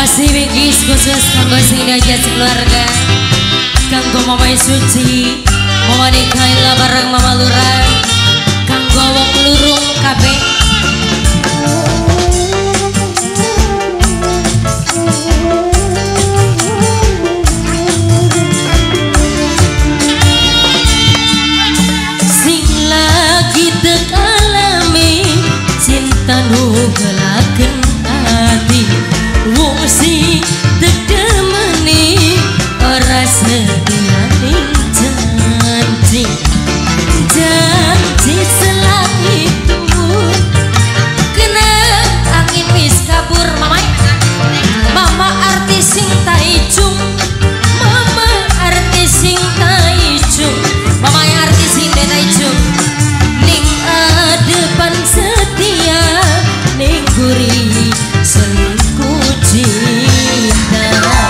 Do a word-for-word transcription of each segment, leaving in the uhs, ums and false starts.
Masih bingkis khusus kanggo sing diajak keluarga, kanggo Mama Suci, Mama Nikaila bareng Mama Lurah, kanggo wong lurung kabeh. Sing lagi tek alami cinta nu gelakeun ati, wong sing dedemeni ora setia ning janji, janji selang itu kena angin wis kabur. Mama mama artis sing taijung, mama artis sing taijung, mama artis sing taijung ning adepan setia ning guri selingkuh cinta.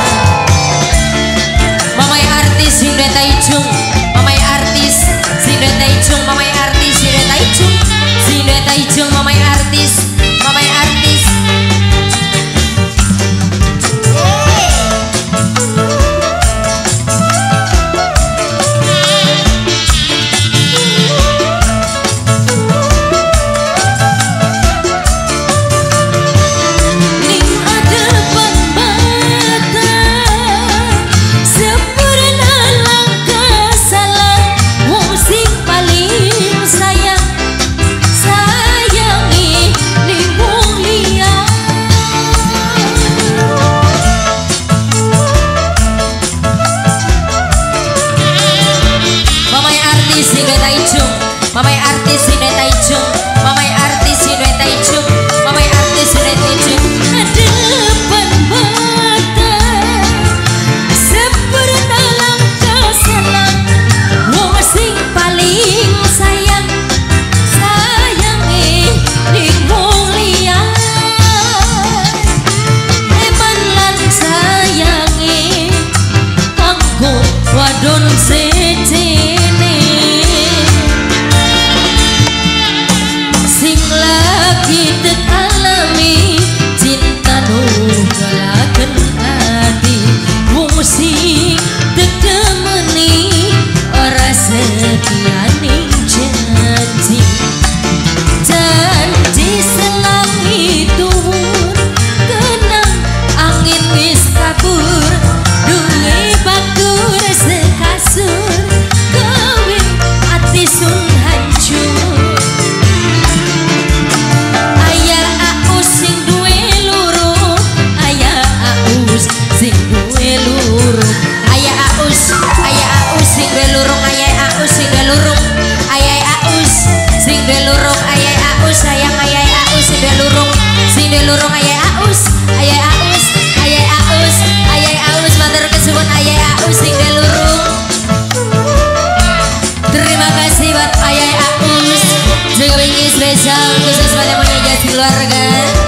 Mama artis sing taijung, mama artis sing taijung, mama artis sing taijung, sing taijung, mama artis, mama artis. Mamai artis sing taijung, mamai artis sing taijung, mamai artis sing taijung. Depan mata sempurna langkah salam, wong sing paling sayang, sayangi ning wong liya. Eman lan sayangi kanggo wadon sejene. Kita alami cinta nu galakeun ati, wong sing dedemeni ora setia ning janji, janji selang itu kenang angin wis kabur, duwe batur sekasur gawe ati sun hancur. Lurung ayai aus, ayai aus, ayai aus, ayai aus, matur kesuwun ayai aus sing lurung. Terima kasih buat ayai aus, juga wingi spesial khusus pada menjadi keluarga.